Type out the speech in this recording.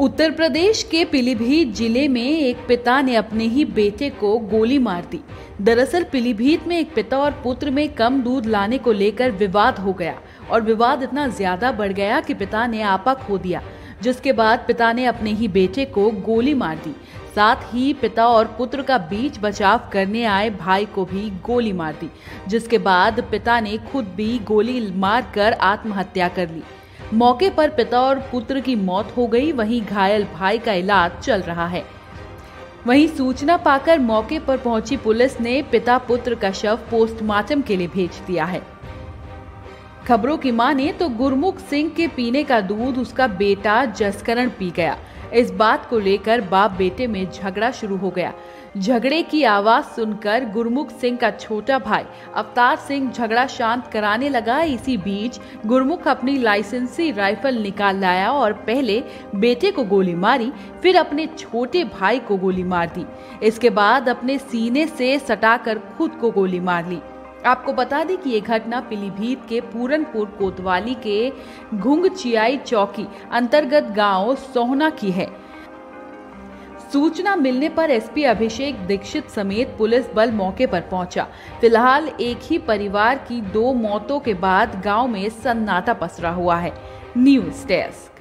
उत्तर प्रदेश के पीलीभीत जिले में एक पिता ने अपने ही बेटे को गोली मार दी। दरअसल पीलीभीत में एक पिता और पुत्र में कम दूध लाने को लेकर विवाद हो गया और विवाद इतना ज्यादा बढ़ गया कि पिता ने आपा खो दिया, जिसके बाद पिता ने अपने ही बेटे को गोली मार दी। साथ ही पिता और पुत्र का बीच बचाव करने आए भाई को भी गोली मार दी, जिसके बाद पिता ने खुद भी गोली मारकर आत्महत्या कर ली। मौके पर पिता और पुत्र की मौत हो गई, वहीं घायल भाई का इलाज चल रहा है। वहीं सूचना पाकर मौके पर पहुंची पुलिस ने पिता पुत्र का शव पोस्टमार्टम के लिए भेज दिया है। खबरों की माने तो गुरमुख सिंह के पीने का दूध उसका बेटा जसकरण पी गया। इस बात को लेकर बाप बेटे में झगड़ा शुरू हो गया। झगड़े की आवाज सुनकर गुरमुख सिंह का छोटा भाई अवतार सिंह झगड़ा शांत कराने लगा। इसी बीच गुरमुख अपनी लाइसेंसी राइफल निकाल लाया और पहले बेटे को गोली मारी, फिर अपने छोटे भाई को गोली मार दी। इसके बाद अपने सीने से सटाकर खुद को गोली मार ली। आपको बता दें कि ये घटना पीलीभीत के पूरनपुर कोतवाली के घुंगचियाई चौकी अंतर्गत गांव सोहना की है। सूचना मिलने पर एसपी अभिषेक दीक्षित समेत पुलिस बल मौके पर पहुंचा। फिलहाल एक ही परिवार की 2 मौतों के बाद गांव में सन्नाटा पसरा हुआ है। News desk.